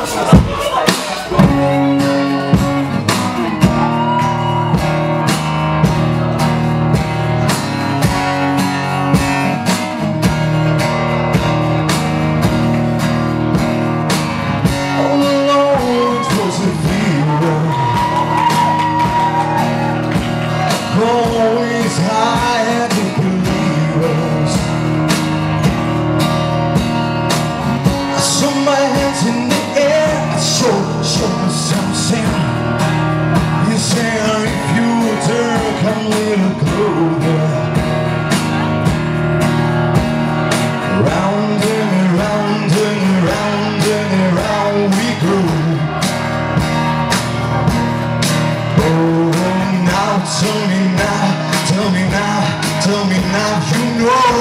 Always high to believers. I saw my hands in the air. I show me something. You say if you turn, come a little closer. Round and around and around and around we go. Oh, now tell me now, tell me now, tell me now, you know.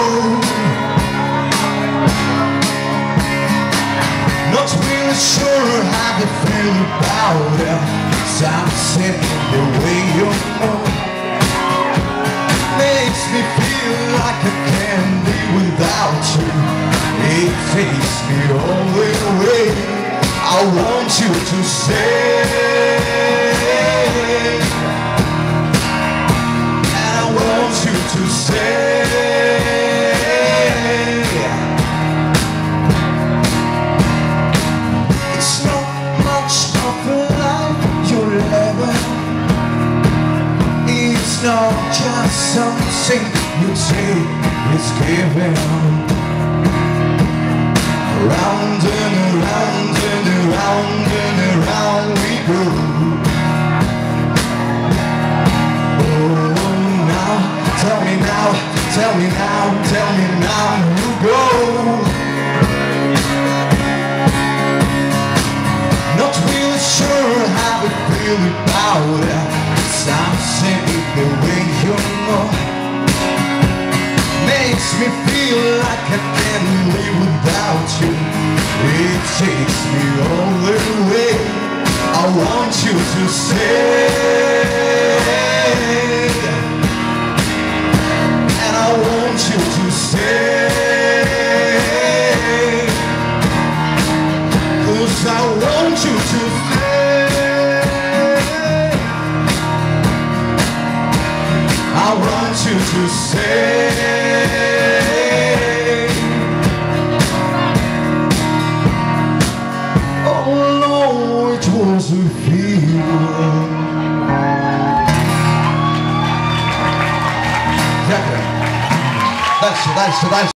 Not really sure how to feel about it. Something the way you know makes me feel like I can't live without you. It takes me all the way. I want you to stay. To stay. It's not much of a life you're living. It's not just something you take, it's giving. Round and around and around and around we go. Tell me now, tell me now, tell me now who go. Not really sure how to feel about it. Something the way you know makes me feel like I can't live without you. It takes me all the way. I want you to stay. I want you to stay, 'cause I want you to stay. I want you to stay. Oh Lord, it was a feeling. Дальше.